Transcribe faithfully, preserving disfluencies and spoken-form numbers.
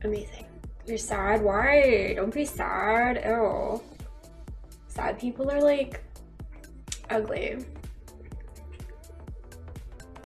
Amazing. You're sad? Why? Don't be sad. Ew. Sad people are like ugly.